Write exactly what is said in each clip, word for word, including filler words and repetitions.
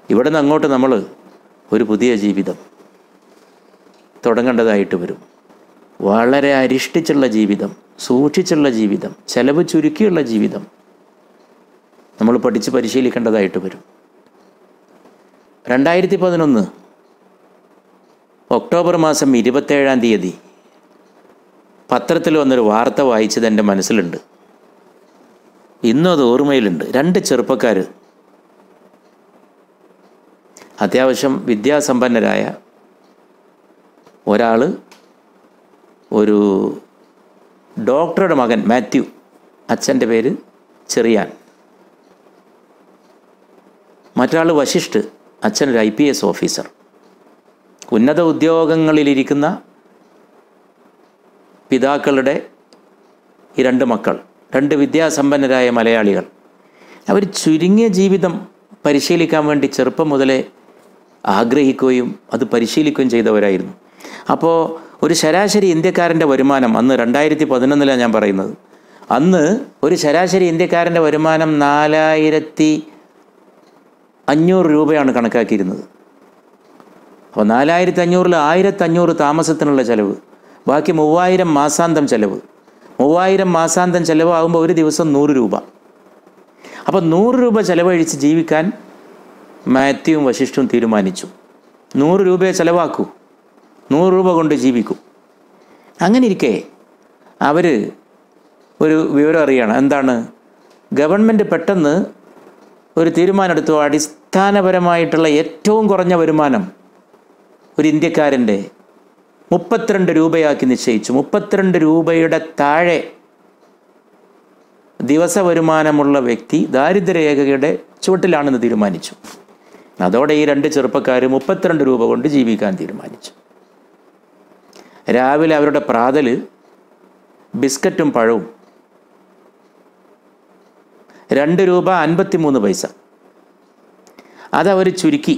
ഇവിടെ നിന്ന് അങ്ങോട്ട് നമ്മൾ ഒരു പുതിയ ജീവിതം തുടങ്ങേണ്ടതായിട്ട് വരും. വളരെ അരിഷ്ടിച്ചുള്ള ജീവിതം, സൂക്ഷിച്ചുള്ള ജീവിതം, ചെലവ് ചുരുക്കിയുള്ള ജീവിതം നമ്മൾ പഠിച്ച് പരിശീലിക്കേണ്ടതായിട്ട് വരും. രണ്ടായിരത്തി പതിനൊന്ന് ഒക്ടോബർ മാസം ഇരുപത്തേഴാം തീയതി പത്രത്തിൽ വന്നൊരു വാർത്ത വായിച്ചത് എൻ്റെ മനസ്സിലുണ്ട്. ഇന്നും അത് ഓർമ്മയിലുണ്ട്. രണ്ട് ചെറുപ്പക്കാർ, അത്യാവശ്യം വിദ്യാസമ്പന്നരായ ഒരാൾ ഒരു ഡോക്ടറുടെ മകൻ മാത്യു, അച്ഛൻ്റെ പേര് ചെറിയാൻ. മറ്റൊരാൾ വശിഷ്ഠ്, അച്ഛനൊരു ഐ പി എസ് ഓഫീസർ. ഉന്നത ഉദ്യോഗങ്ങളിലിരിക്കുന്ന പിതാക്കളുടെ ഈ രണ്ട് മക്കൾ, രണ്ട് വിദ്യാസമ്പന്നരായ മലയാളികൾ. അവർ ചുരുങ്ങിയ ജീവിതം പരിശീലിക്കാൻ വേണ്ടി ചെറുപ്പം മുതലേ ആഗ്രഹിക്കുകയും അത് പരിശീലിക്കുകയും ചെയ്തവരായിരുന്നു. അപ്പോൾ ഒരു ശരാശരി ഇന്ത്യക്കാരൻ്റെ വരുമാനം അന്ന് രണ്ടായിരത്തി പതിനൊന്നിലാണ് ഞാൻ പറയുന്നത്. അന്ന് ഒരു ശരാശരി ഇന്ത്യക്കാരൻ്റെ വരുമാനം നാലായിരത്തി അഞ്ഞൂറ് രൂപയാണ് കണക്കാക്കിയിരുന്നത്. അപ്പോൾ നാലായിരത്തി അഞ്ഞൂറിൽ ആയിരത്തി അഞ്ഞൂറ് താമസത്തിനുള്ള ചിലവ്, ബാക്കി മൂവായിരം മാസാന്തം ചിലവ്. മൂവായിരം മാസാന്തം ചിലവാകുമ്പോൾ ഒരു ദിവസം നൂറ് രൂപ. അപ്പോൾ നൂറ് രൂപ ചിലവഴിച്ച് ജീവിക്കാൻ മാത്യുവും വശിഷ്ഠും തീരുമാനിച്ചു. നൂറ് രൂപയെ ചിലവാക്കൂ, നൂറ് രൂപ കൊണ്ട് ജീവിക്കൂ. അങ്ങനെ ഇരിക്കെ അവർ ഒരു വിവരം അറിയണം. എന്താണ്? ഗവൺമെൻറ് പെട്ടെന്ന് ഒരു തീരുമാനമെടുത്തു. അടിസ്ഥാനപരമായിട്ടുള്ള ഏറ്റവും കുറഞ്ഞ വരുമാനം ഒരു ഇന്ത്യക്കാരൻ്റെ മുപ്പത്തിരണ്ട് രൂപയാക്കി നിശ്ചയിച്ചു. മുപ്പത്തിരണ്ട് രൂപയുടെ താഴെ ദിവസ വരുമാനമുള്ള വ്യക്തി ദാരിദ്ര്യരേഖയുടെ ചുവട്ടിലാണെന്ന് തീരുമാനിച്ചു. അതോടെ ഈ രണ്ട് ചെറുപ്പക്കാർ മുപ്പത്തിരണ്ട് രൂപ കൊണ്ട് ജീവിക്കാൻ തീരുമാനിച്ചു. രാവിലെ അവരുടെ പ്രാതൽ ബിസ്ക്കറ്റും പഴവും. രണ്ട് രൂപ അൻപത്തി മൂന്ന് പൈസ. അതവർ ചുരുക്കി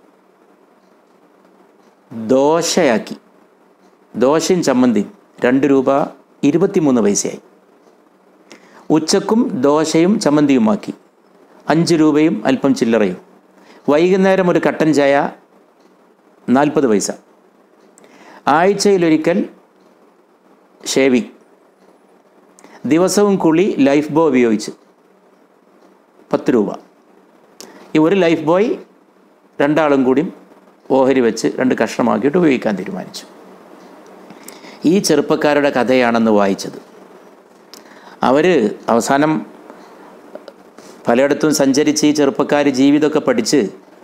ദോശയാക്കി. ദോശയും ചമ്മന്തിയും രണ്ട് രൂപ ഇരുപത്തി മൂന്ന് പൈസയായി. ഉച്ചക്കും ദോശയും ചമ്മന്തിയുമാക്കി അഞ്ച് രൂപയും അല്പം ചില്ലറയും. വൈകുന്നേരം ഒരു കട്ടൻ ചായ നാൽപ്പത് പൈസ. ആഴ്ചയിലൊരിക്കൽ ഷേവിങ്. ദിവസവും കുളി ലൈഫ് ബോയ് ഉപയോഗിച്ച് പത്ത് രൂപ. ഈ ഒരു ലൈഫ് ബോയ് രണ്ടാളും കൂടി ഓഹരി വെച്ച് രണ്ട് കഷ്ണമാക്കിയിട്ട് ഉപയോഗിക്കാൻ തീരുമാനിച്ചു. ഈ ചെറുപ്പക്കാരുടെ കഥയാണെന്ന് വായിച്ചത്. അവർ അവസാനം പലയിടത്തും സഞ്ചരിച്ച് ഈ ചെറുപ്പക്കാർ ജീവിതമൊക്കെ പഠിച്ച്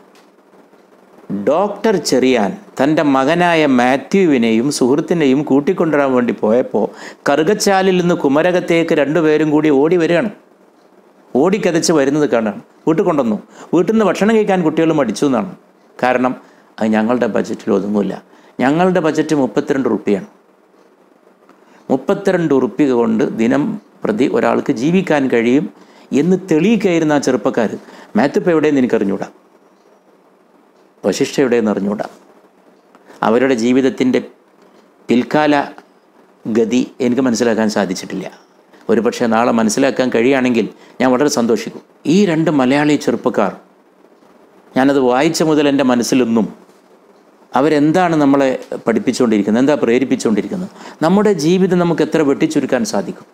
ഡോക്ടർ ചെറിയാൻ തൻ്റെ മകനായ മാത്യുവിനെയും സുഹൃത്തിനെയും കൂട്ടിക്കൊണ്ടുവരാൻ വേണ്ടി പോയപ്പോൾ കറുകച്ചാലിൽ നിന്ന് കുമരകത്തേക്ക് രണ്ടുപേരും കൂടി ഓടി വരികയാണ്. ഓടിക്കതച്ച് വരുന്നത് കാണാൻ വീട്ടിൽ കൊണ്ടുവന്നു. വീട്ടിൽ നിന്ന് ഭക്ഷണം കഴിക്കാൻ കുട്ടികൾ മടിച്ചു എന്നാണ്. കാരണം അത് ഞങ്ങളുടെ ബജറ്റിൽ ഒതുങ്ങില്ല. ഞങ്ങളുടെ ബജറ്റ് മുപ്പത്തിരണ്ട് റുപ്യാണ്. മുപ്പത്തിരണ്ട് റുപ്യ കൊണ്ട് ദിനം പ്രതി ഒരാൾക്ക് ജീവിക്കാൻ കഴിയും എന്ന് തെളിയിക്കായിരുന്ന ആ ചെറുപ്പക്കാർ. മാത്യു ഇപ്പോൾ എവിടെയെന്ന് എനിക്കറിഞ്ഞൂടാ, വശിഷ്ഠ എവിടെയെന്ന് അറിഞ്ഞൂടാ. അവരുടെ ജീവിതത്തിൻ്റെ പിൽക്കാല ഗതി എനിക്ക് മനസ്സിലാക്കാൻ സാധിച്ചിട്ടില്ല. ഒരു പക്ഷേ നാളെ മനസ്സിലാക്കാൻ കഴിയുകയാണെങ്കിൽ ഞാൻ വളരെ സന്തോഷിക്കും. ഈ രണ്ട് മലയാളി ചെറുപ്പക്കാർ, ഞാനത് വായിച്ച മുതൽ എൻ്റെ മനസ്സിലൊന്നും അവരെന്താണ് നമ്മളെ പഠിപ്പിച്ചുകൊണ്ടിരിക്കുന്നത്, എന്താ പ്രേരിപ്പിച്ചുകൊണ്ടിരിക്കുന്നത്? നമ്മുടെ ജീവിതം നമുക്ക് എത്ര വെട്ടിച്ചുരുക്കാൻ സാധിക്കും?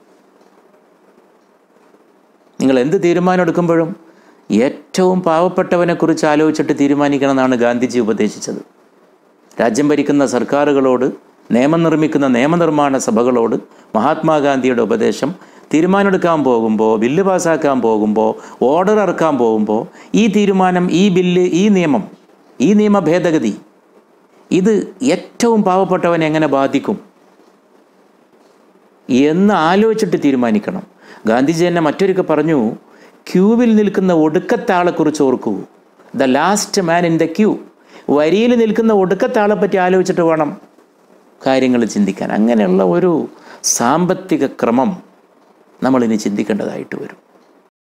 നിങ്ങൾ എന്ത് തീരുമാനം എടുക്കുമ്പോഴും ഏറ്റവും പാവപ്പെട്ടവനെക്കുറിച്ച് ആലോചിച്ചിട്ട് തീരുമാനിക്കണം എന്നാണ് ഗാന്ധിജി ഉപദേശിച്ചത്. രാജ്യം ഭരിക്കുന്ന സർക്കാരുകളോട്, നിയമം നിർമ്മിക്കുന്ന നിയമനിർമ്മാണ സഭകളോട് മഹാത്മാഗാന്ധിയുടെ ഉപദേശം, തീരുമാനമെടുക്കാൻ പോകുമ്പോൾ, ബില്ല് പാസ്സാക്കാൻ പോകുമ്പോൾ, ഓർഡർ ഇറക്കാൻ പോകുമ്പോൾ ഈ തീരുമാനം, ഈ ബില്ല്, ഈ നിയമം, ഈ നിയമ ഭേദഗതി ഇത് ഏറ്റവും പാവപ്പെട്ടവനെ എങ്ങനെ ബാധിക്കും എന്ന് ആലോചിച്ചിട്ട് തീരുമാനിക്കണം. ഗാന്ധിജി തന്നെ മറ്റൊരിക്കൽ പറഞ്ഞു, ക്യൂവിൽ നിൽക്കുന്ന ഒടുക്കത്തെ ആളെക്കുറിച്ച് ഓർക്കൂ. The last man in the queue. വരിയിൽ നിൽക്കുന്ന ഒടുക്കത്തെ ആളെപ്പറ്റി ആലോചിച്ചിട്ട് വേണം കാര്യങ്ങൾ ചിന്തിക്കാൻ. അങ്ങനെയുള്ള ഒരു സാമ്പത്തിക ക്രമം നമ്മളിനി ചിന്തിക്കേണ്ടതായിട്ട് വരും.